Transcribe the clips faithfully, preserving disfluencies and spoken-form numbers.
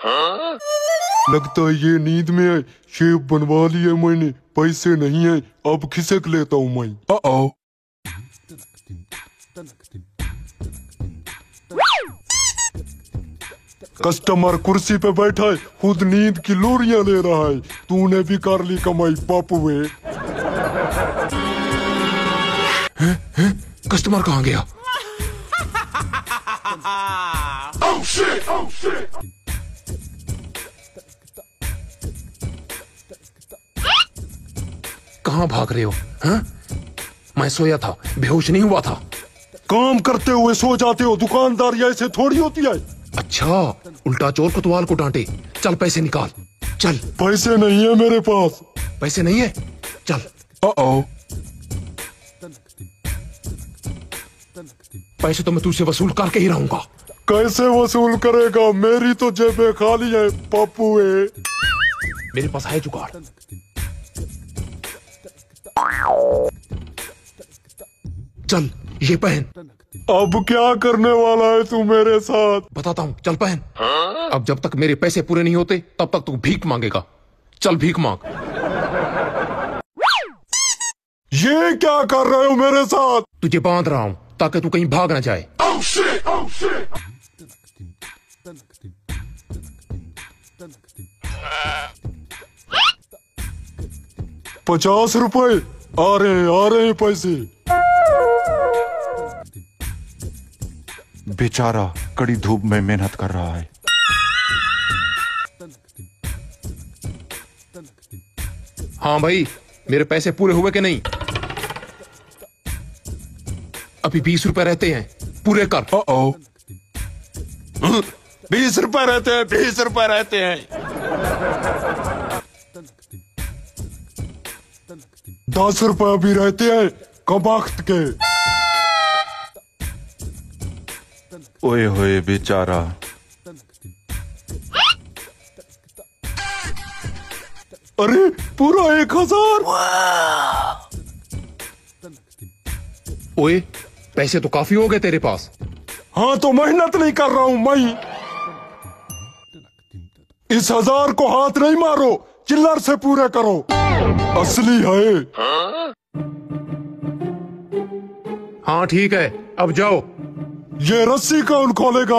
लगता है ये नींद में है। शेव बनवा लिया मैंने, पैसे नहीं है, अब खिसक लेता हूँ मैं। uh-oh। कस्टमर कुर्सी पे बैठा है, खुद नींद की लोरियां ले रहा है। तूने भी कर ली कमाई पापुए। कस्टमर कहाँ गया? oh, shit, oh, shit। कहाँ भाग रहे हो? हाँ? मैं सोया था, बेहोश नहीं हुआ था। काम करते हुए सो जाते हो, दुकानदार ऐसे थोड़ी होती है। अच्छा, उल्टा चोर कोतवाल को डांटे। चल पैसे निकाल, चल। पैसे नहीं है मेरे पास। पैसे नहीं है? चल। uh-oh। पैसे तो मैं तुझसे वसूल करके ही रहूंगा। कैसे वसूल करेगा? मेरी तो जेबें खाली है पप्पुए। मेरे पास है जुगाड़। चल ये पहन। अब क्या करने वाला है तू मेरे साथ? बताता हूँ, चल पहन। अब जब तक मेरे पैसे पूरे नहीं होते तब तक तू भीख मांगेगा। चल भीख मांग। ये क्या कर रहे हो मेरे साथ? तुझे बांध रहा हूँ ताकि तू कहीं भाग ना जाए। oh, shit, oh, shit। पचास रुपए आ रहे हैं, आ रहे हैं पैसे। बेचारा कड़ी धूप में मेहनत कर रहा है। हाँ भाई, मेरे पैसे पूरे हुए कि नहीं? अभी बीस रुपए रहते हैं, पूरे कर। ओ बीस रुपए रहते हैं, बीस रुपए रहते हैं। दस रुपए अभी रहते हैं कबाख्त के। ओए होए बेचारा। अरे पूरा एक हजार। ओए, पैसे तो काफी हो गए तेरे पास। हाँ तो मेहनत नहीं कर रहा हूं मैं। इस हजार को हाथ नहीं मारो, चिल्लर से पूरे करो। असली है। हाँ ठीक है, अब जाओ। ये रस्सी कौन खोलेगा?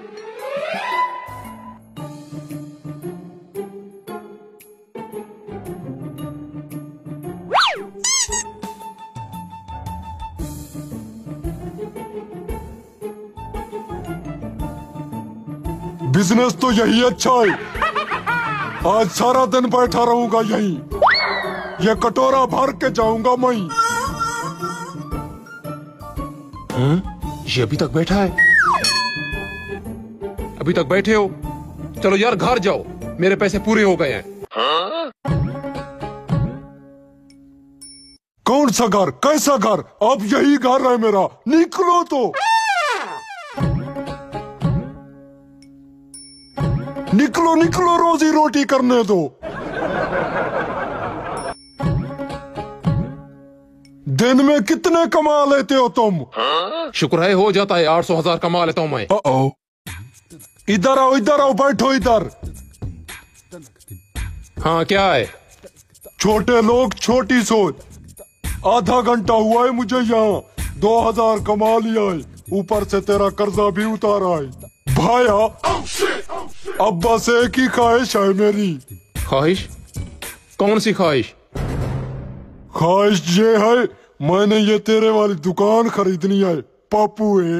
बिजनेस तो यही अच्छा है। आज सारा दिन बैठा रहूंगा यहीं। ये कटोरा भर के जाऊंगा मैं। हाँ? ये अभी तक बैठा है? अभी तक बैठे हो? चलो यार घर जाओ, मेरे पैसे पूरे हो गए हैं। कौन सा घर? कैसा घर? अब यही घर है मेरा। निकलो तो। निकलो निकलो, रोजी रोटी करने दो। दिन में कितने कमा लेते हो तुम? शुक्र है हो जाता है, आठ सौ हजार कमा लेता हूं मैं। ओ इधर आओ, इधर आओ, बैठो इधर। हाँ क्या है? छोटे लोग छोटी सोच। आधा घंटा हुआ है मुझे यहाँ, दो हजार कमा लिया है, ऊपर से तेरा कर्जा भी उतारा है। भाया अब बस एक ही ख्वाहिश है मेरी। ख्वाहिश? कौन सी ख्वाहिश? ख्वाहिश ये है, मैंने ये तेरे वाली दुकान खरीदनी है पापुए।